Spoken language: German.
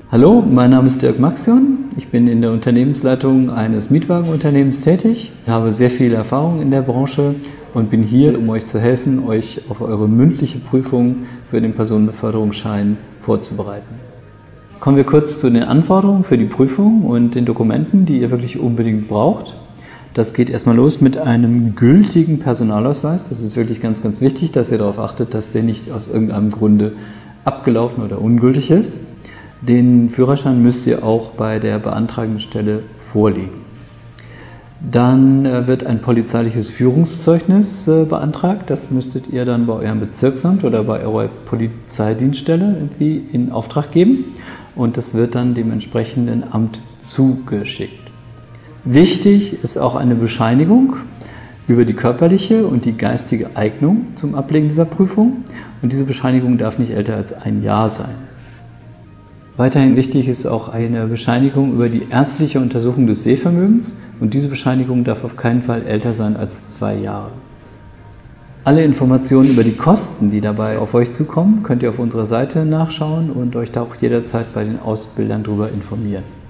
Hallo, mein Name ist Dirk Maxion. Ich bin in der Unternehmensleitung eines Mietwagenunternehmens tätig. Ich habe sehr viel Erfahrung in der Branche und bin hier, um euch zu helfen, euch auf eure mündliche Prüfung für den Personenbeförderungsschein vorzubereiten. Kommen wir kurz zu den Anforderungen für die Prüfung und den Dokumenten, die ihr wirklich unbedingt braucht. Das geht erstmal los mit einem gültigen Personalausweis. Das ist wirklich ganz, ganz wichtig, dass ihr darauf achtet, dass der nicht aus irgendeinem Grunde abgelaufen oder ungültig ist. Den Führerschein müsst ihr auch bei der beantragenden Stelle vorlegen. Dann wird ein polizeiliches Führungszeugnis beantragt. Das müsstet ihr dann bei eurem Bezirksamt oder bei eurer Polizeidienststelle irgendwie in Auftrag geben und das wird dann dem entsprechenden Amt zugeschickt. Wichtig ist auch eine Bescheinigung über die körperliche und die geistige Eignung zum Ablegen dieser Prüfung und diese Bescheinigung darf nicht älter als ein Jahr sein. Weiterhin wichtig ist auch eine Bescheinigung über die ärztliche Untersuchung des Sehvermögens und diese Bescheinigung darf auf keinen Fall älter sein als 2 Jahre. Alle Informationen über die Kosten, die dabei auf euch zukommen, könnt ihr auf unserer Seite nachschauen und euch da auch jederzeit bei den Ausbildern darüber informieren.